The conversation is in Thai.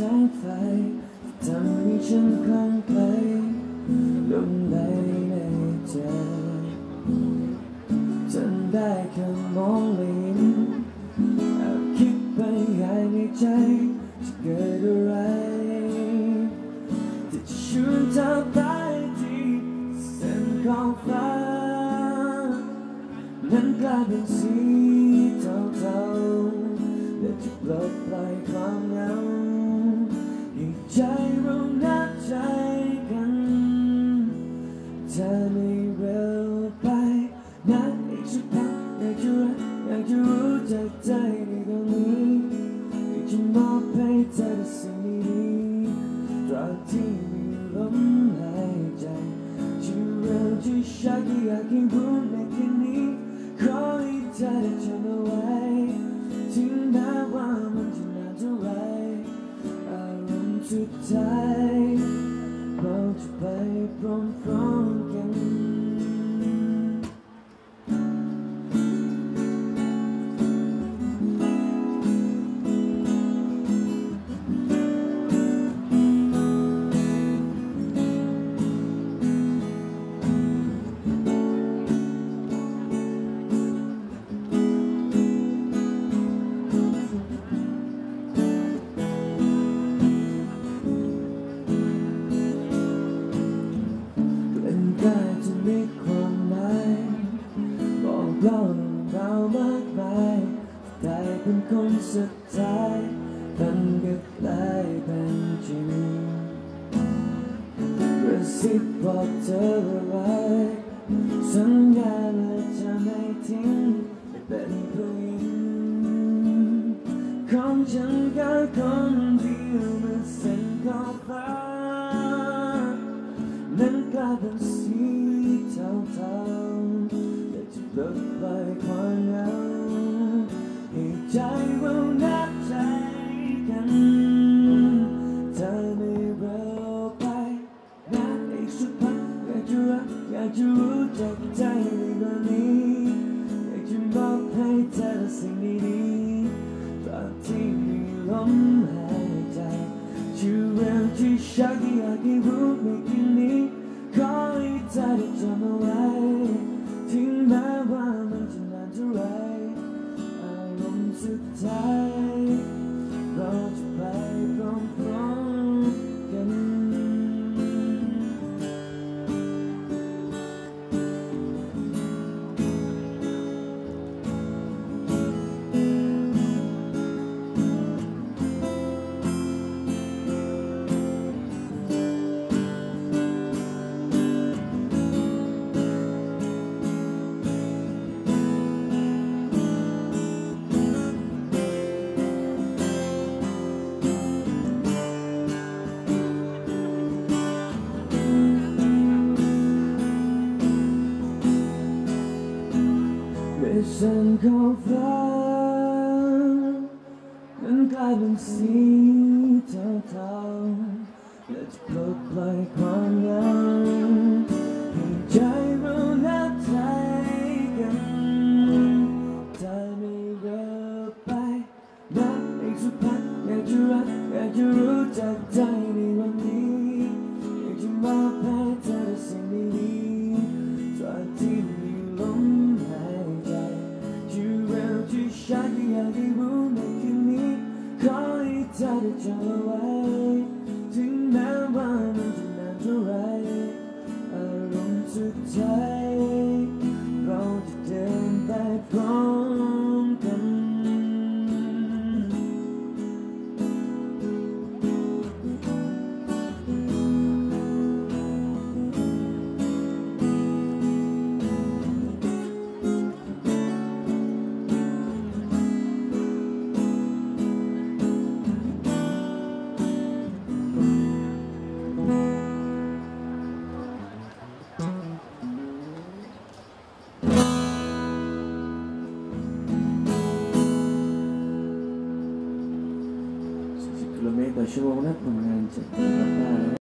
งไฟทำให้ฉันคลั่งไคล้ลงในใจจนได้แค่มองลิ้นแอบคิดไปภายในใจจะเกิดอะไรที่จะชวนเธอไปที่เส้นขอบฟ้านั้นกลายเป็นสีเทาๆและจะปลดปล่อยความเหงาให้ใจเรานับใจกันเธอไม่เร็วไปนัดอีกสักพักอยากจะรักอยากจะรู้จักใจในตรงนี้อยากจะมอบให้เธอแต่สิ่งดีๆตราบที่มีลมหายใจจะเร็วจะช้าก็อยากให้รู้ในคืนนี้ขอให้เธอได้จำเอาไว้ถึงแม้ว่ามันจะนานเท่าไรอารมณ์สุดท้ายเราจะไปพร้อมๆกันก็จะมีความหมายบอกเรามากมายแต่เป็นคนสุดท้ายมันก็กลายเป็นจริงกระซิบบอกเธอไว้สัญญาและจะไม่ทิ้งไม่เป็นผู้หญิงของฉันก็คนเดียวเมื่อเส้นขอบฟ้านั้นกลายเป็นสีเทาๆและจะลดปล่อยความเหงาให้ใจเรานับใจกันเธอไม่เร็วไปนัดอีกสักพักอยากจะรักอยากจะรู้จักใจในวันนี้อยากจะมอบให้เธอแต่สิ่งดีๆตราบที่มีลมหายใจจะเร็วจะช้าก็อยากให้รู้ในคืนนี้ขอให้เธอได้จำเอาไว้ถึงแม้ว่ามันจะนานเท่าไรอารมณ์สุดท้ายเราจะไปพร้อมๆกันเส้นขอบฟ้านั้นกลายเป็นสีเทาๆและจะปลดปล่อยความเหงาให้ใจเรานับใจกันเธอไม่เร็วไปนับอีกสักพักอยากจะรักอยากจะรู้จักใจในวันนี้อยากจะมอบให้เธอแต่สิ่งดีๆตราบที่มีลมหายใจที่ฉันอยากให้รู้ในคืนนี้ขอให้เธอได้จำเอาไว้ถึงแม้ว่ามันจะนานเท่าไรอารมณ์สุดท้ายเราจะเดินไปพร้อมกันกิโลเมตรต่อชั่วโมงนะทำงานจะ